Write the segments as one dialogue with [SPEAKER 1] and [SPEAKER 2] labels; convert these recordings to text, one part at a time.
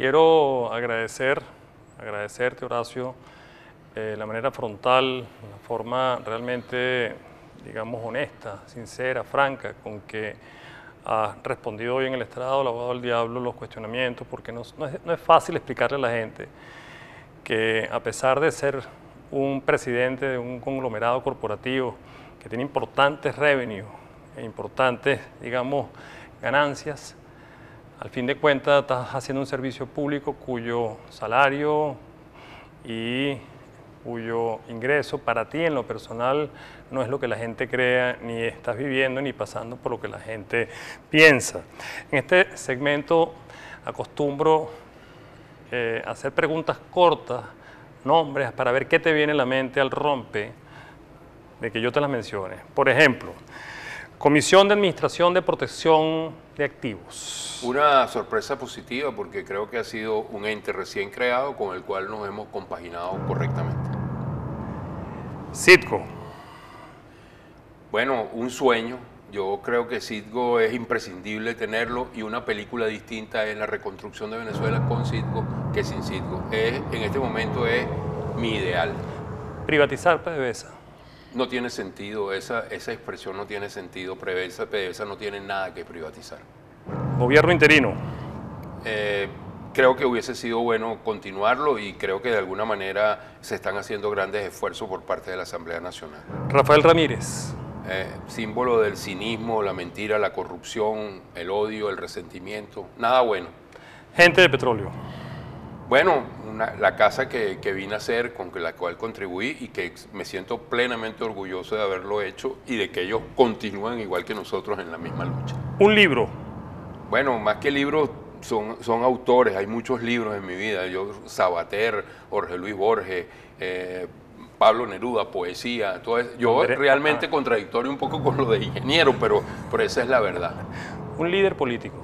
[SPEAKER 1] Quiero agradecerte, Horacio, la manera frontal, la forma realmente, digamos, honesta, sincera, franca, con que has respondido hoy en el estrado, el abogado del diablo, los cuestionamientos, porque no es fácil explicarle a la gente que a pesar de ser un presidente de un conglomerado corporativo que tiene importantes revenues e importantes, digamos, ganancias, al fin de cuentas estás haciendo un servicio público cuyo salario y cuyo ingreso para ti en lo personal no es lo que la gente crea, ni estás viviendo ni pasando por lo que la gente piensa. En este segmento acostumbro hacer preguntas cortas, nombres, para ver qué te viene a la mente al rompe de que yo te las mencione. Por ejemplo, Comisión de Administración de Protección de Activos.
[SPEAKER 2] Una sorpresa positiva porque creo que ha sido un ente recién creado con el cual nos hemos compaginado correctamente.
[SPEAKER 1] Citgo.
[SPEAKER 2] Bueno, un sueño. Yo creo que Citgo es imprescindible tenerlo y una película distinta es la reconstrucción de Venezuela con Citgo que sin Citgo. En este momento es mi ideal.
[SPEAKER 1] Privatizar PDVSA.
[SPEAKER 2] No tiene sentido, esa expresión no tiene sentido. PDVSA no tiene nada que privatizar.
[SPEAKER 1] Gobierno interino.
[SPEAKER 2] Creo que hubiese sido bueno continuarlo y creo que de alguna manera se están haciendo grandes esfuerzos por parte de la Asamblea Nacional.
[SPEAKER 1] Rafael Ramírez.
[SPEAKER 2] Símbolo del cinismo, la mentira, la corrupción, el odio, el resentimiento, nada bueno.
[SPEAKER 1] Gente de petróleo.
[SPEAKER 2] Bueno, la casa que vine a hacer, con la cual contribuí y que me siento plenamente orgulloso de haberlo hecho y de que ellos continúen igual que nosotros en la misma lucha.
[SPEAKER 1] Un libro.
[SPEAKER 2] Bueno, más que libros, son autores, hay muchos libros en mi vida. Sabater, Jorge Luis Borges, Pablo Neruda, poesía, todo eso. Yo realmente contradictorio un poco con lo de ingeniero, pero esa es la verdad.
[SPEAKER 1] Un líder político.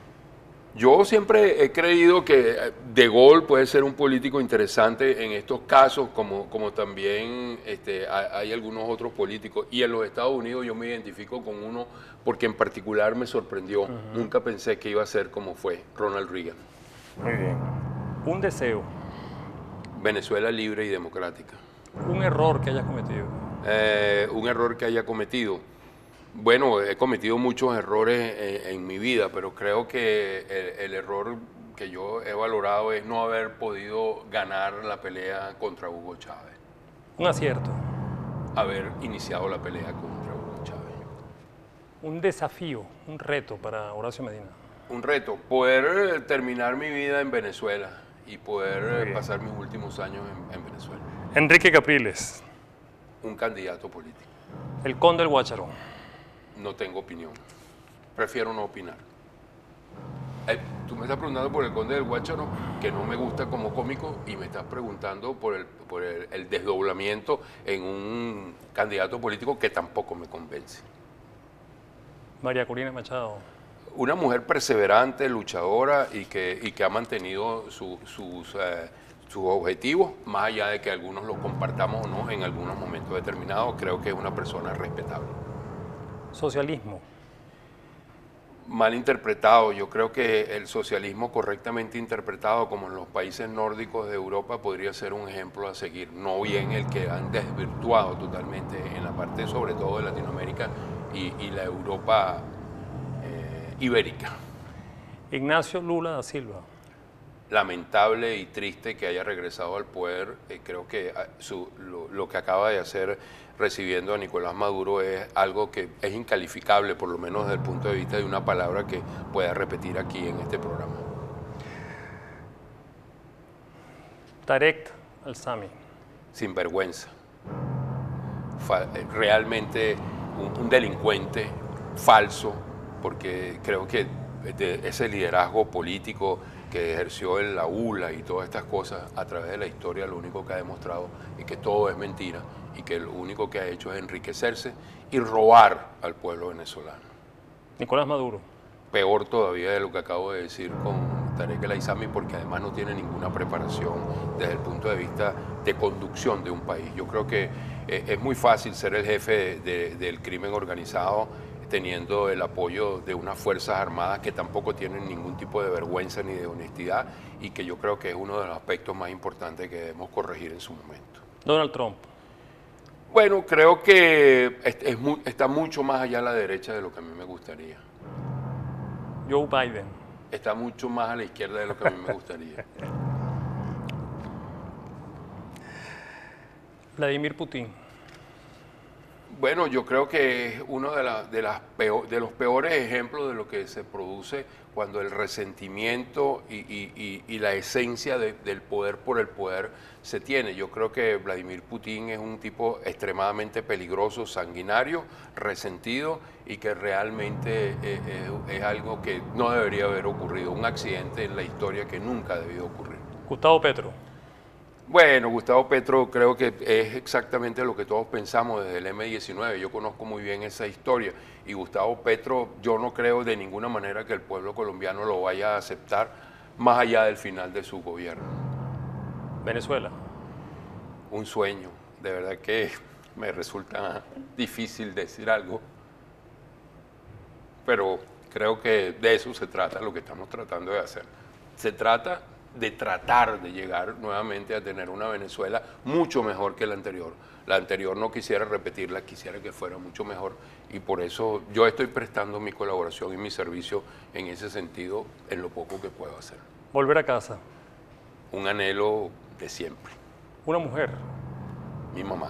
[SPEAKER 2] Yo siempre he creído que De Gaulle puede ser un político interesante en estos casos, como también hay algunos otros políticos. Y en los Estados Unidos yo me identifico con uno porque en particular me sorprendió. Nunca pensé que iba a ser como fue, Ronald Reagan.
[SPEAKER 1] Muy bien. Un deseo.
[SPEAKER 2] Venezuela libre y democrática.
[SPEAKER 1] Un error que hayas cometido.
[SPEAKER 2] Un error que haya cometido. Bueno, he cometido muchos errores en mi vida, pero creo que el error que yo he valorado es no haber podido ganar la pelea contra Hugo Chávez.
[SPEAKER 1] Un acierto.
[SPEAKER 2] Haber iniciado la pelea contra Hugo Chávez.
[SPEAKER 1] Un desafío, un reto para Horacio Medina.
[SPEAKER 2] Un reto, poder terminar mi vida en Venezuela y poder pasar mis últimos años en Venezuela.
[SPEAKER 1] Enrique Capriles.
[SPEAKER 2] Un candidato político.
[SPEAKER 1] El Conde del Guácharo.
[SPEAKER 2] No tengo opinión. Prefiero no opinar. Tú me estás preguntando por el Conde del Guácharo, que no me gusta como cómico, y me estás preguntando por el desdoblamiento en un candidato político que tampoco me convence.
[SPEAKER 1] María Corina Machado.
[SPEAKER 2] Una mujer perseverante, luchadora y que ha mantenido sus objetivos, más allá de que algunos los compartamos o no en algunos momentos determinados. Creo que es una persona respetable.
[SPEAKER 1] Socialismo.
[SPEAKER 2] Mal interpretado. Yo creo que el socialismo correctamente interpretado, como en los países nórdicos de Europa, podría ser un ejemplo a seguir. No bien el que han desvirtuado totalmente en la parte, sobre todo de Latinoamérica y la Europa ibérica.
[SPEAKER 1] Ignacio Lula da Silva.
[SPEAKER 2] Lamentable y triste que haya regresado al poder. Creo que lo que acaba de hacer recibiendo a Nicolás Maduro es algo que es incalificable, por lo menos desde el punto de vista de una palabra que pueda repetir aquí en este programa.
[SPEAKER 1] Tarek Al-Sami.
[SPEAKER 2] Sinvergüenza. Realmente un delincuente falso, porque creo que ese liderazgo político que ejerció en la ULA y todas estas cosas a través de la historia, lo único que ha demostrado es que todo es mentira y que lo único que ha hecho es enriquecerse y robar al pueblo venezolano.
[SPEAKER 1] Nicolás Maduro.
[SPEAKER 2] Peor todavía de lo que acabo de decir con Tarek El-Aissami, porque además no tiene ninguna preparación desde el punto de vista de conducción de un país. Yo creo que es muy fácil ser el jefe del crimen organizado, teniendo el apoyo de unas Fuerzas Armadas que tampoco tienen ningún tipo de vergüenza ni de honestidad y que yo creo que es uno de los aspectos más importantes que debemos corregir en su momento.
[SPEAKER 1] Donald Trump.
[SPEAKER 2] Bueno, creo que está mucho más allá a la derecha de lo que a mí me gustaría.
[SPEAKER 1] Joe Biden.
[SPEAKER 2] Está mucho más a la izquierda de lo que a mí me gustaría.
[SPEAKER 1] Vladimir Putin.
[SPEAKER 2] Bueno, yo creo que es uno de los peores ejemplos de lo que se produce cuando el resentimiento y la esencia del poder por el poder se tiene. Yo creo que Vladimir Putin es un tipo extremadamente peligroso, sanguinario, resentido y que realmente es algo que no debería haber ocurrido, un accidente en la historia que nunca debió ocurrir.
[SPEAKER 1] Gustavo Petro.
[SPEAKER 2] Bueno, Gustavo Petro creo que es exactamente lo que todos pensamos desde el M-19. Yo conozco muy bien esa historia y Gustavo Petro, yo no creo de ninguna manera que el pueblo colombiano lo vaya a aceptar más allá del final de su gobierno.
[SPEAKER 1] Venezuela.
[SPEAKER 2] Un sueño, de verdad que me resulta difícil decir algo, pero creo que de eso se trata lo que estamos tratando de hacer. Se trata de tratar de llegar nuevamente a tener una Venezuela mucho mejor que la anterior. La anterior no quisiera repetirla, quisiera que fuera mucho mejor y por eso yo estoy prestando mi colaboración y mi servicio en ese sentido en lo poco que puedo hacer.
[SPEAKER 1] Volver a casa.
[SPEAKER 2] Un anhelo de siempre.
[SPEAKER 1] Una mujer.
[SPEAKER 2] Mi mamá.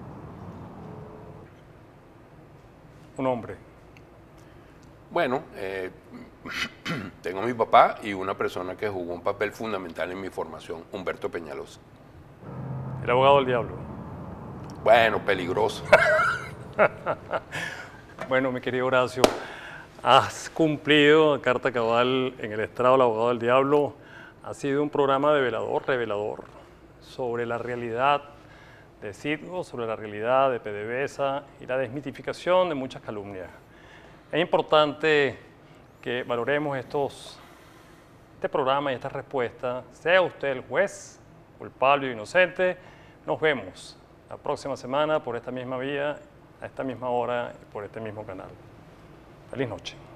[SPEAKER 1] Un hombre.
[SPEAKER 2] Bueno, tengo a mi papá y una persona que jugó un papel fundamental en mi formación, Humberto Peñalosa.
[SPEAKER 1] El abogado del diablo.
[SPEAKER 2] Bueno, peligroso.
[SPEAKER 1] Bueno, mi querido Horacio, has cumplido a carta cabal en el estrado del abogado del diablo. Ha sido un programa de revelador, sobre la realidad de Citgo, sobre la realidad de PDVSA y la desmitificación de muchas calumnias. Es importante que valoremos este programa y esta respuesta, sea usted el juez, culpable o inocente. Nos vemos la próxima semana por esta misma vía, a esta misma hora y por este mismo canal. Feliz noche.